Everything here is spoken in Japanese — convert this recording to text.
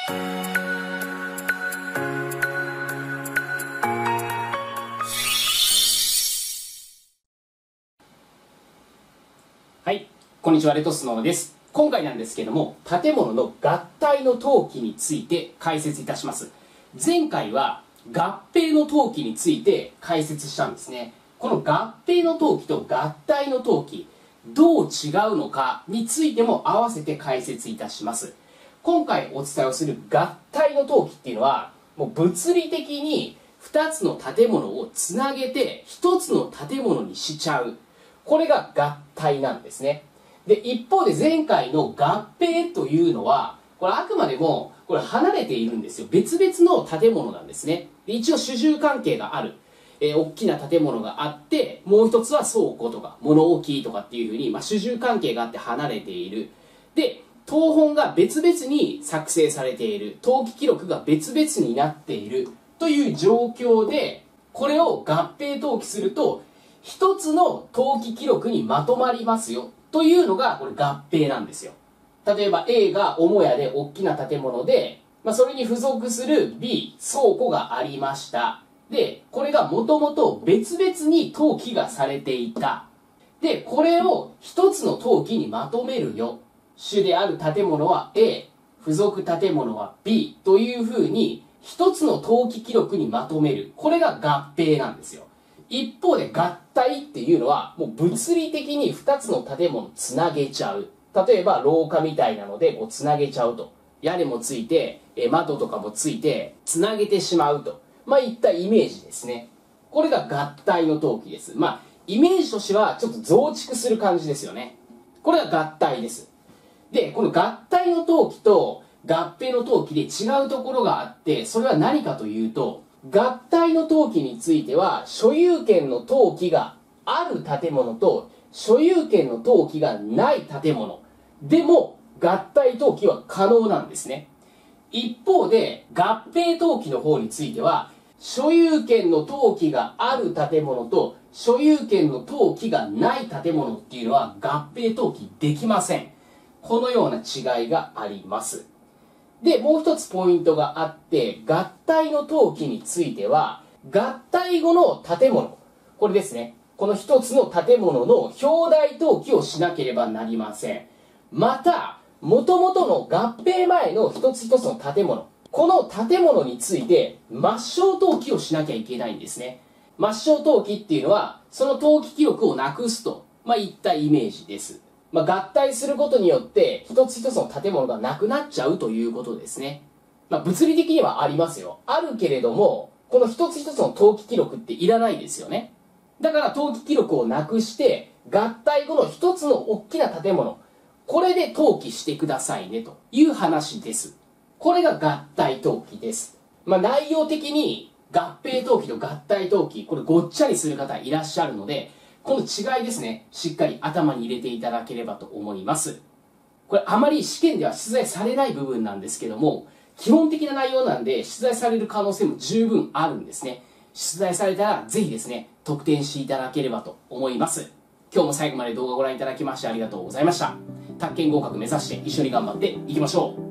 はい、こんにちは、レトスノーです。今回なんですけども、建物の合体の登記について解説いたします。前回は合併の登記について解説したんですね。この合併の登記と合体の登記、どう違うのかについても合わせて解説いたします。今回お伝えをする合体の登記っていうのは、もう物理的に2つの建物をつなげて1つの建物にしちゃう。これが合体なんですね。で、一方で前回の合併というのは、これあくまでもこれ離れているんですよ。別々の建物なんですね。で、一応主従関係がある。大きな建物があって、もう一つは倉庫とか物置とかっていうふうに、主従関係があって離れている。で、謄本が別々に作成されている。登記記録が別々になっているという状況で、これを合併登記すると、一つの登記記録にまとまりますよというのがこれ合併なんですよ。例えば A が母屋で大きな建物で、それに付属する B 倉庫がありました。で、これがもともと別々に登記がされていた。で、これを一つの登記にまとめるよ。主である建物は A、付属建物は B というふうに一つの登記記録にまとめる。これが合併なんですよ。一方で合体っていうのはもう物理的に2つの建物をつなげちゃう。例えば廊下みたいなのでこうつなげちゃうと。屋根もついて窓とかもついてつなげてしまうと。いったイメージですね。これが合体の登記です。イメージとしてはちょっと増築する感じですよね。これが合体です。で、この合体の登記と合併の登記で違うところがあって、それは何かというと、合体の登記については所有権の登記がある建物と所有権の登記がない建物でも合体登記は可能なんですね。一方で合併登記の方については所有権の登記がある建物と所有権の登記がない建物っていうのは合併登記できません。このような違いがあります。で、もう一つポイントがあって、合体の登記については、合体後の建物、これですね。この一つの建物の表題登記をしなければなりません。また、元々の合併前の一つ一つの建物、この建物について抹消登記をしなきゃいけないんですね。抹消登記っていうのは、その登記記録をなくすと、いったイメージです。合体することによって一つ一つの建物がなくなっちゃうということですね。物理的にはありますよ。あるけれども、この一つ一つの登記記録っていらないですよね。だから登記記録をなくして、合体後の一つの大きな建物、これで登記してくださいねという話です。これが合体登記です。内容的に合併登記と合体登記、これごっちゃにする方いらっしゃるので、この違いですね、しっかり頭に入れていただければと思います。これあまり試験では出題されない部分なんですけども、基本的な内容なんで出題される可能性も十分あるんですね。出題されたらぜひですね、得点していただければと思います。今日も最後まで動画をご覧いただきましてありがとうございました。宅建合格目指して一緒に頑張っていきましょう。